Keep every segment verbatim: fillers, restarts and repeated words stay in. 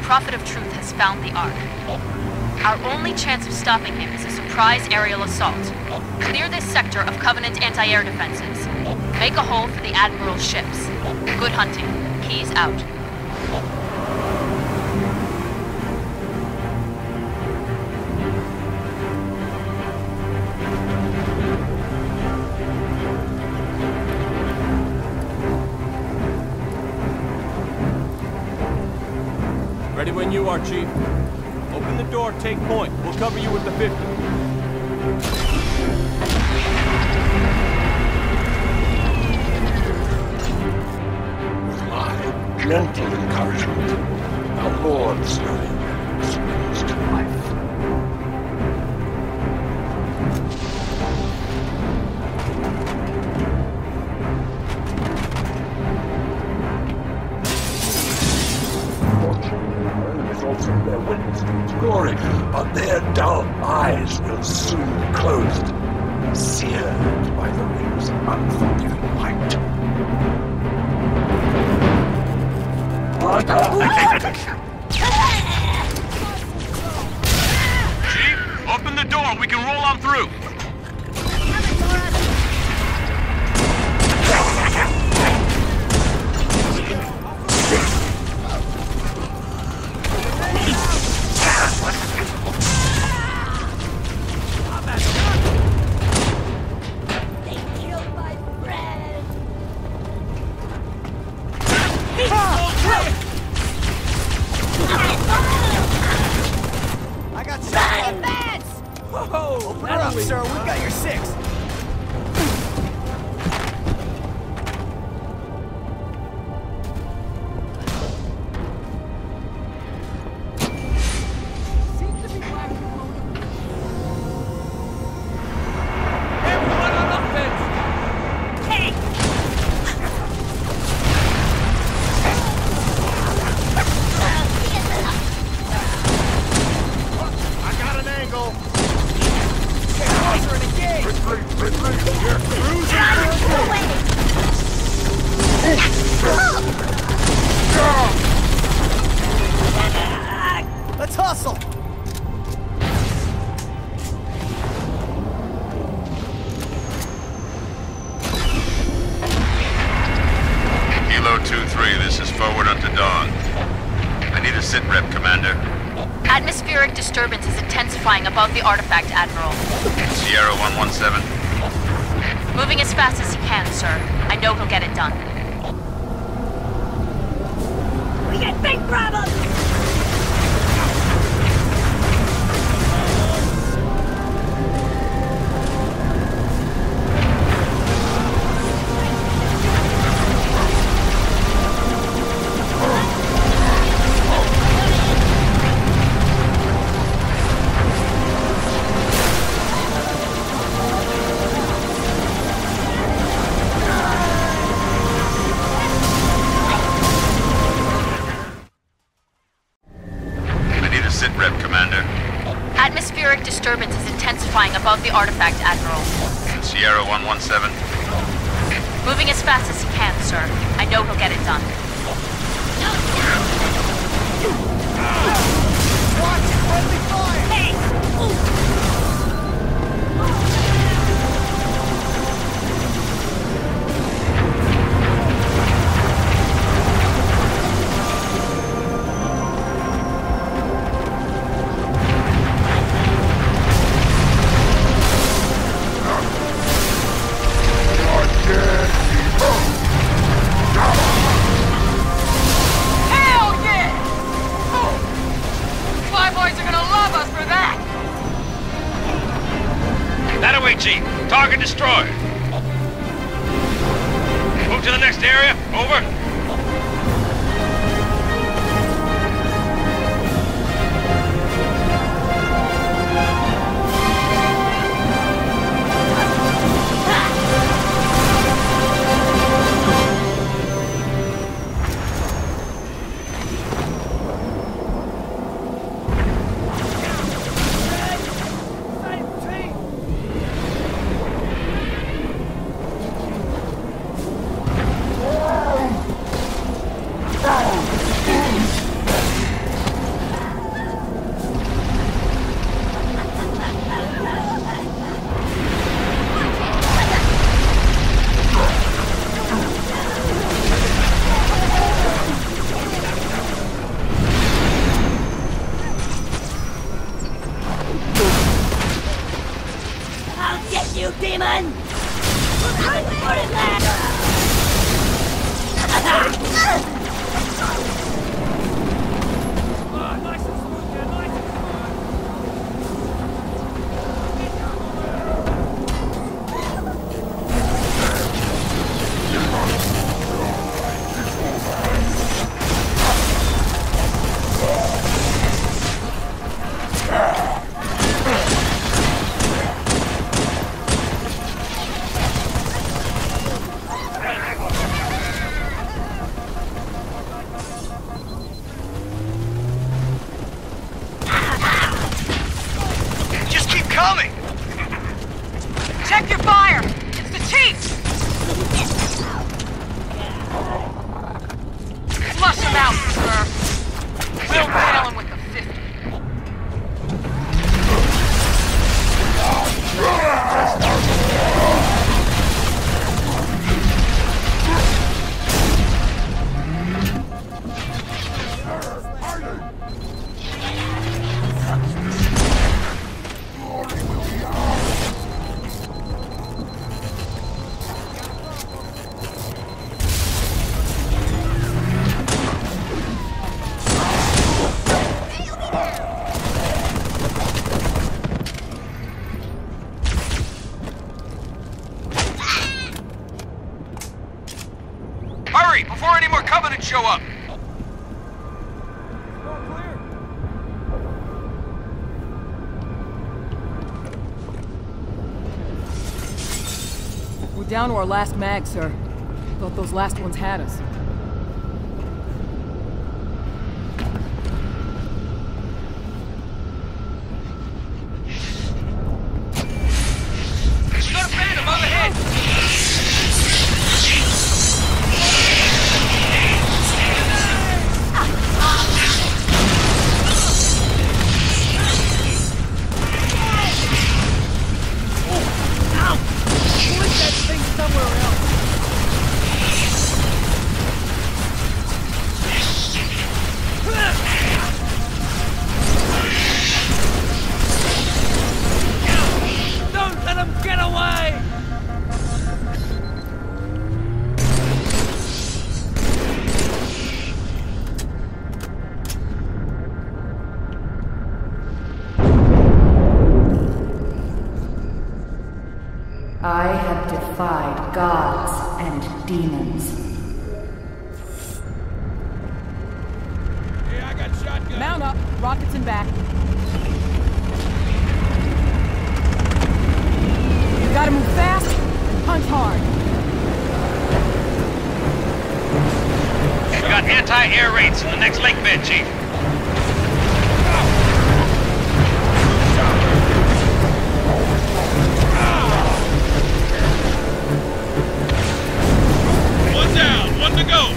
Prophet of Truth has found the Ark. Our only chance of stopping him is a surprise aerial assault. Clear this sector of Covenant anti-air defenses. Make a hole for the Admiral's ships. Good hunting. Keyes out. Ready when you are, Chief. Open the door, take point. We'll cover you with the fifty. With my gentle encouragement, our Lord slowly returns to life. From their witness to glory, but their dull eyes will soon close, seared by the rings of unforgiving light. Chief, open the door. We can roll on through. I got six advance! Whoa! Open it up, sir. We've got your six. Let's hustle! Kilo two three, this is forward unto dawn. I need a sit rep, Commander. Atmospheric disturbance is intensifying above the artifact, Admiral. Sierra one one seven. Moving as fast as he can, sir. I know he'll get it done. We got big problems! Sit rep, Commander. Atmospheric disturbance is intensifying above the artifact, Admiral. Sierra one one seven. Moving as fast as he can, sir. I know he'll get it done. Watch it! Friendly fire! Hey! Chief. Target destroyed. Move to the next area. Over. Fuck you, demon! Put it there! Check your fire! It's the Chief! Flush him out, sir! We'll nail him with the fifty. Hurry, before any more Covenant show up! We're down to our last mag, sir. Thought those last ones had us. We've got a phantom overhead! I have defied gods and demons. Hey, I got shotgun. Mount up, rockets in back. You gotta move fast and punch hard. We've got anti-air raids in the next lake bed, Chief. One down, one to go.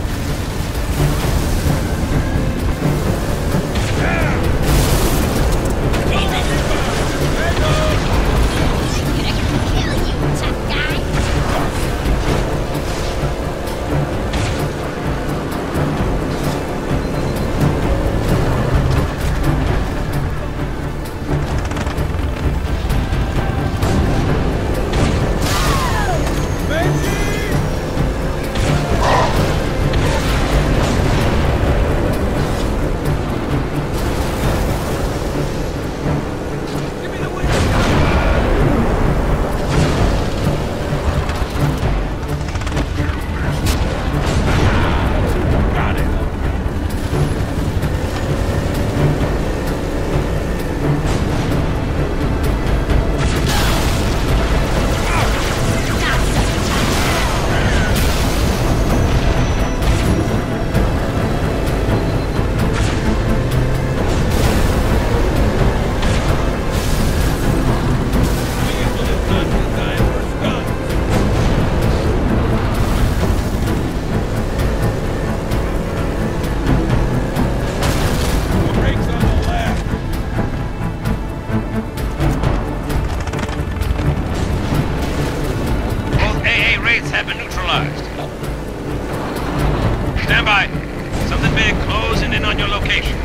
Have been neutralized. Stand by. Something big closing in on your location.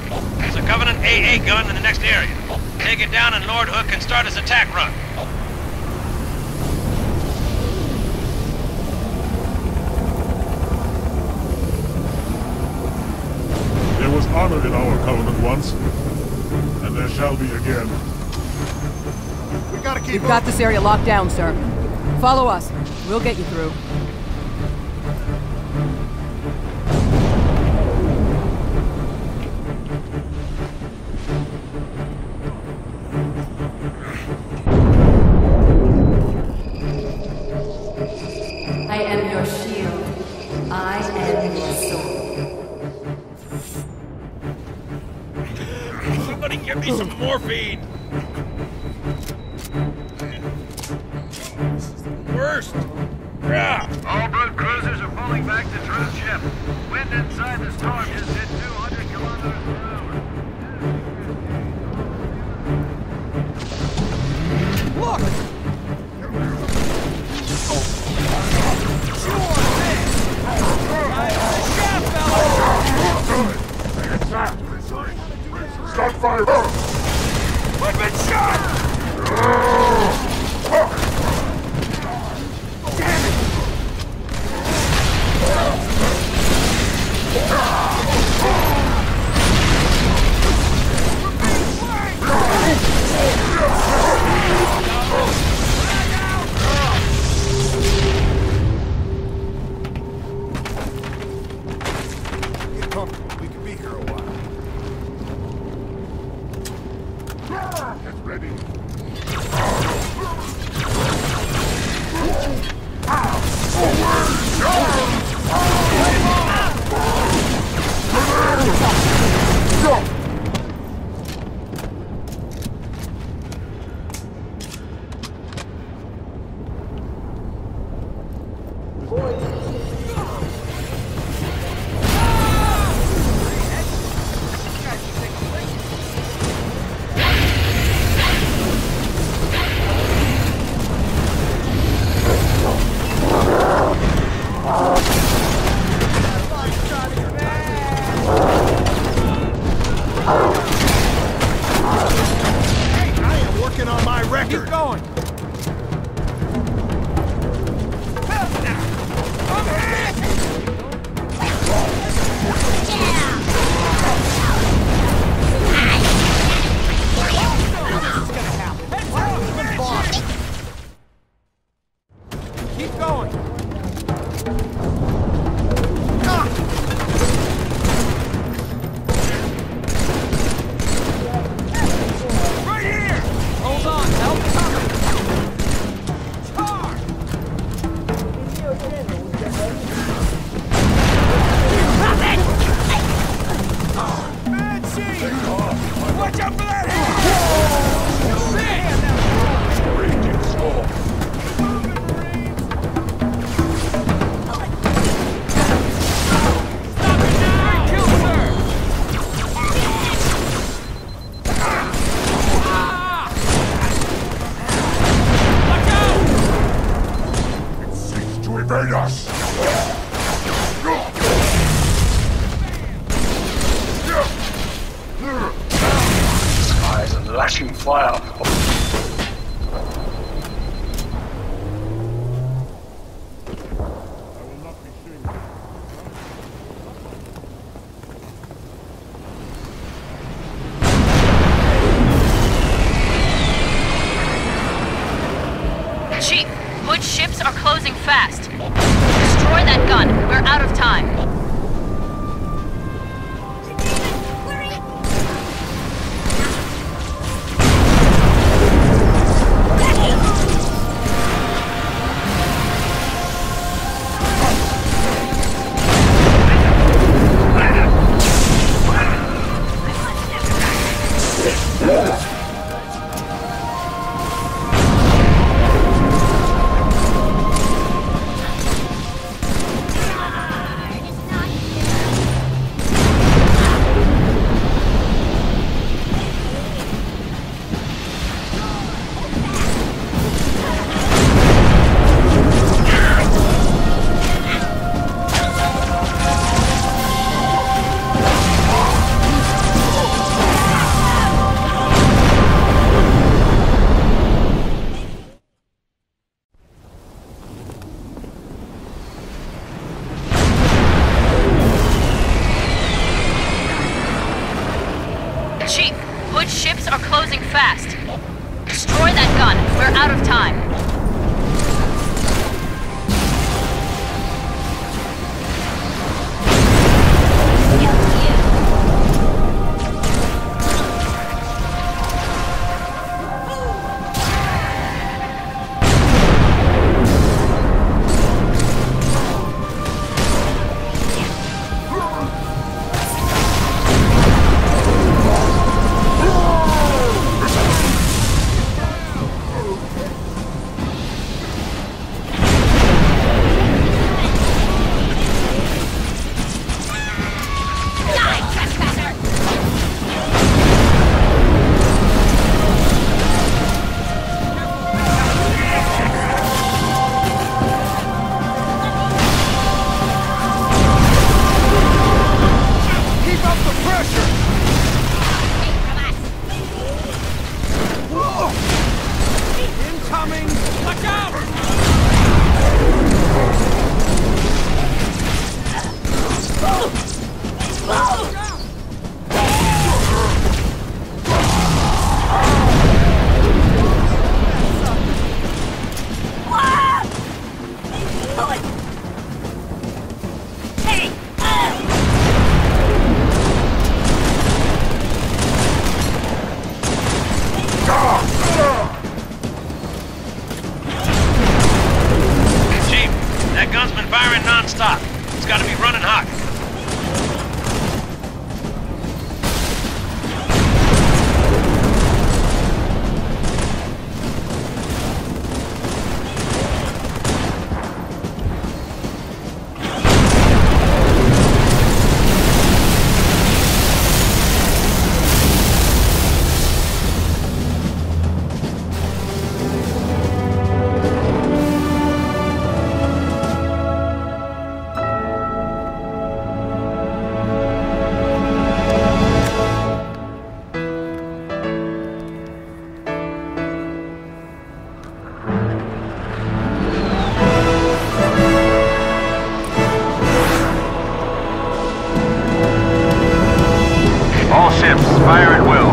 There's a Covenant A A gun in the next area. Take it down and Lord Hook can start his attack run. There was honor in our Covenant once, and there shall be again. We gotta keep We've got this area locked down, sir. Follow us. We'll get you through. I am your shield. I am your sword. Somebody give me some morphine! This is the worst! Yeah! All Brute cruisers are pulling back to Drew's ship. Wind inside the storm just hit two hundred kilometers per hour. Look! Stop fire! We've been shot! Get comfortable. We can be here a while. Get ready. Keep going! Keep going! Right here! Hold on, help coming! Tar! Fancy! Watch out for that head! Man! Raging storm. Evade us! Skies and lashing fire. Chief, Hood's ships are closing fast. Destroy that gun. We're out of time. Hood's ships are closing fast. Destroy that gun. We're out of time. Non-stop. It's got to be running hot. All ships, fire at will.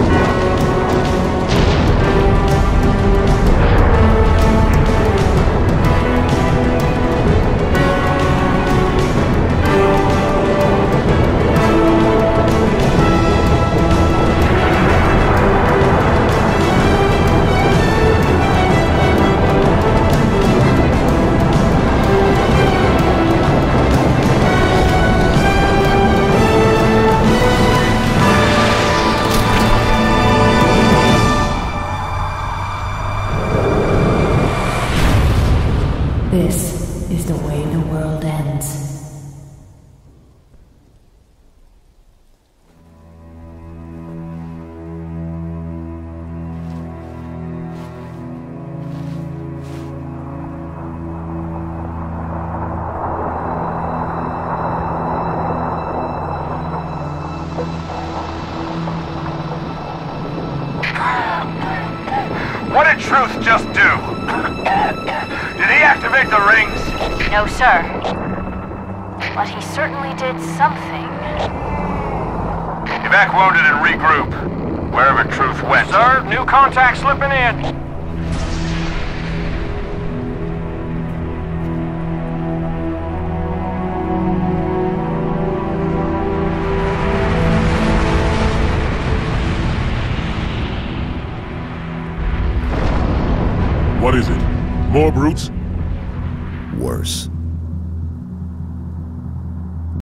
This is the way the world ends. What did Truth just do? Did he activate the rings? No, sir. But he certainly did something. Evac wounded and regroup. Wherever Truth went. Sir, new contact slipping in. What is it? More brutes? Worse.